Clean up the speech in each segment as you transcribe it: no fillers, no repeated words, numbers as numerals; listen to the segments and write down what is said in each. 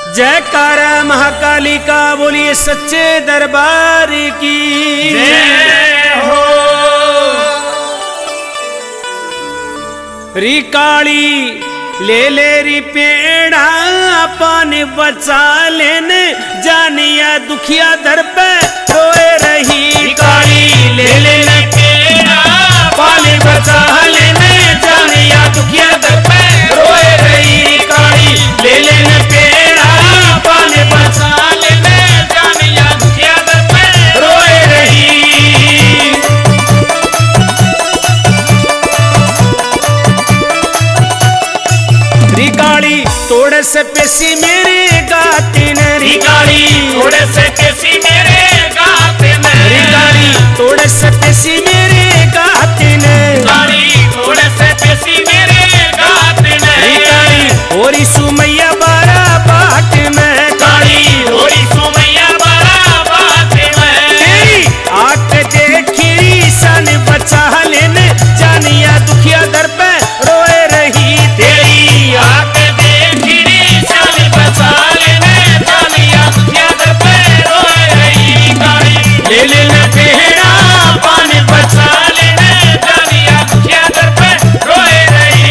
जयकारा महाकाली का बोलिए सच्चे दरबार की जय हो। री काली ले ले री पेड़ा पानी बचा लेने जानिया दुखिया दर पे रोए रही। काली ले ले पेड़ा पानी बचा लेने जानिया दुखिया दर पे रोए रही। काली ले ले पेड़ा पानी बचा लेने जानिया दुखिया दर पे रोए रही। रिकाली तोड़े से पेशी मेरे गाते न रिकाली थोड़े से पेशी मेरे गाते न रिकाली तोड़े से पेशी मेरे गाते न काली थोड़े से पेशी मेरे गाते न रिकाली और सुमैया बारा बाट में काली होरी सुमैया बारा बात में तेरी आंख देखी सन बचा लेने जानिया दुखिया दर पे रोए रही। तेरी आंख देखी शान बचा लेने जानिया दुखिया दर पे रोए रही। काली ले ले पेड़ा पानी बचा लेने जानिया दुखिया दर पे रोए रही।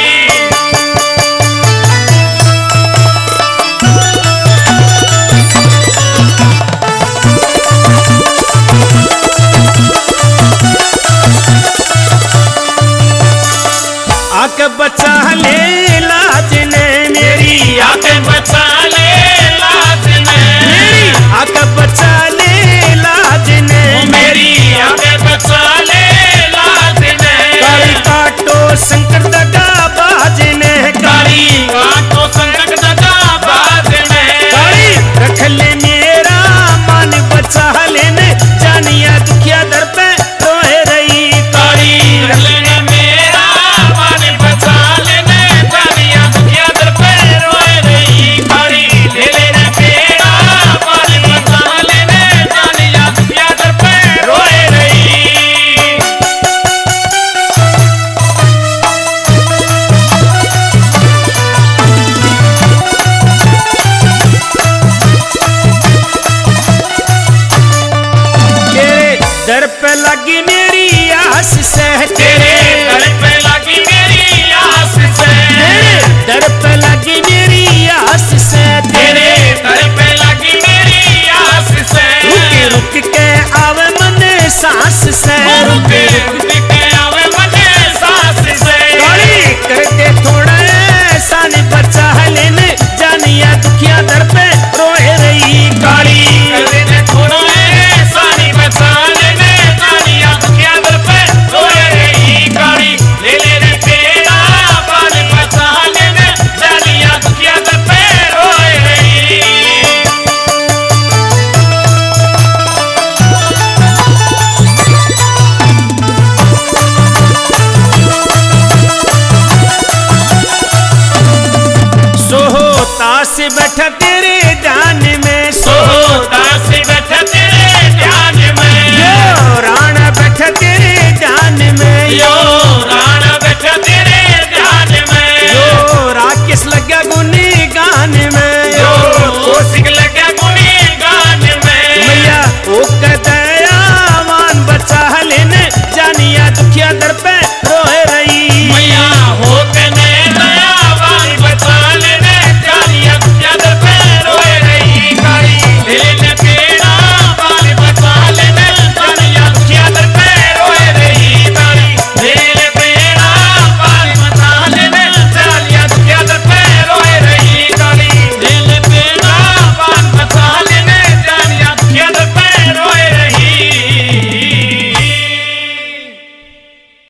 आंख बचा ले लाज ने मेरी आंख बचा ले लाज ने मेरी आंख बचा ले लाज ने मेरी आंख बचा ले लाज ने काली काटो संकट दगा बाज ने काली काटो संकट दगा बाज ने काली रख ले मेरा मन बचा लेने जानिया दुखिया दर पे रोए रही। काली लेने मेरा मन बचा लेने जानिया दुखिया दर पे रोए रही। काली ले लेने मेरा मन बचा लेने जानिया दुखिया दर पे रोए रही। तेरे दर पे लगी मेरी आस से तेरे दर पे लगी मेरी आस से तेरे दर पे लगी मेरी आस से तेरे दर पे लगी मेरी आस से रुक रुक के आवे मन सांस से रुक रुक के आवे मने सांस से काली करके थोड़ा ऐसा नहीं बचा लेने जानिया दुखिया दर पे रोए रही। काली करने थोड़ा ऐसा नहीं बचा लेने जानिया दुखिया दर पे रोए रही। काली ले ले पेड़ा पानी बचा लेने जानिया दुखिया दर पे रोए रही। सोहो तास बैठा तेरे ध्यान